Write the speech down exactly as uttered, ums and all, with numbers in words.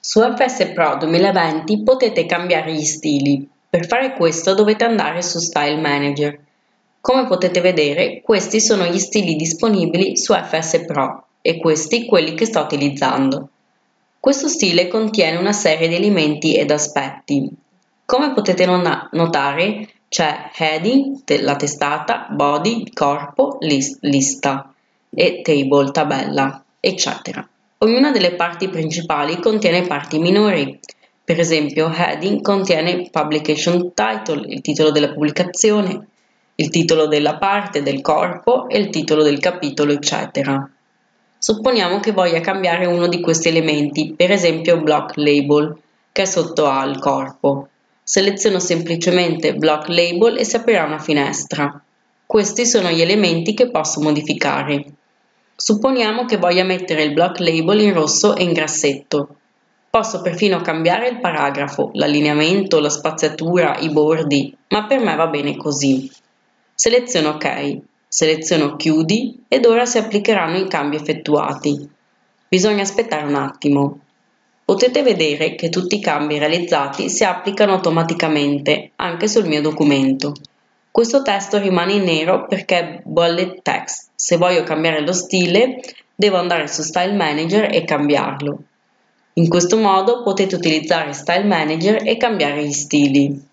Su F S Pro duemilaventi potete cambiare gli stili. Per fare questo dovete andare su Style Manager. Come potete vedere, questi sono gli stili disponibili su F S Pro e questi quelli che sto utilizzando. Questo stile contiene una serie di elementi ed aspetti. Come potete notare, c'è heading, la testata, body, corpo, list, lista e table, tabella, eccetera. Ognuna delle parti principali contiene parti minori. Per esempio, heading contiene publication title, il titolo della pubblicazione, il titolo della parte, del corpo e il titolo del capitolo, eccetera. Supponiamo che voglia cambiare uno di questi elementi, per esempio block label, che è sotto al corpo. Seleziono semplicemente block label e si aprirà una finestra. Questi sono gli elementi che posso modificare. Supponiamo che voglia mettere il block label in rosso e in grassetto. Posso perfino cambiare il paragrafo, l'allineamento, la spaziatura, i bordi, ma per me va bene così. Seleziono OK, seleziono Chiudi ed ora si applicheranno i cambi effettuati. Bisogna aspettare un attimo. Potete vedere che tutti i cambi realizzati si applicano automaticamente anche sul mio documento. Questo testo rimane in nero perché è bullet text. Se voglio cambiare lo stile, devo andare su Style Manager e cambiarlo. In questo modo potete utilizzare Style Manager e cambiare gli stili.